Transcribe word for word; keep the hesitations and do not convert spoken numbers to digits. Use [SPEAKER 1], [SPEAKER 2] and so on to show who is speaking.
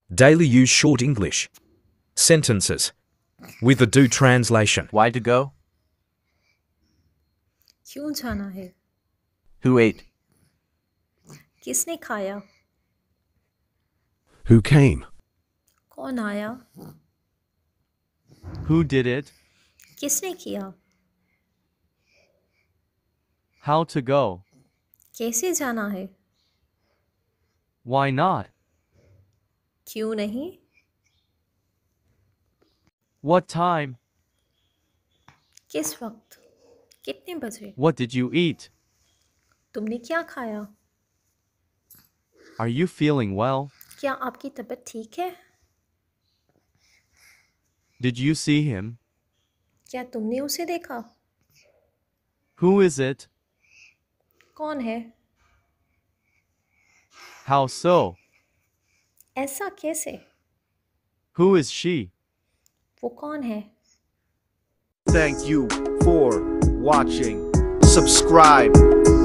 [SPEAKER 1] Daily use short English sentences with Urdu translation.
[SPEAKER 2] Why to go?
[SPEAKER 3] क्यों जाना है?
[SPEAKER 2] Who ate?
[SPEAKER 3] किसने खाया?
[SPEAKER 4] Who came?
[SPEAKER 3] कौन आया?
[SPEAKER 2] Who did it?
[SPEAKER 3] किसने किया?
[SPEAKER 2] How to go?
[SPEAKER 3] कैसे जाना है?
[SPEAKER 2] Why not?
[SPEAKER 3] क्यों नहीं?
[SPEAKER 2] What time?
[SPEAKER 3] किस वक्त? कितने बजे?
[SPEAKER 2] What did you eat?
[SPEAKER 3] तुमने क्या खाया?
[SPEAKER 2] Are you feeling well?
[SPEAKER 3] क्या आपकी तबीयत ठीक है?
[SPEAKER 2] Did you see him?
[SPEAKER 3] क्या तुमने उसे देखा?
[SPEAKER 2] Who is it?
[SPEAKER 3] कौन है?
[SPEAKER 2] How so?
[SPEAKER 3] ऐसा कैसे?
[SPEAKER 2] Who is she?
[SPEAKER 3] वो कौन है?
[SPEAKER 5] Thank you for watching. Subscribe.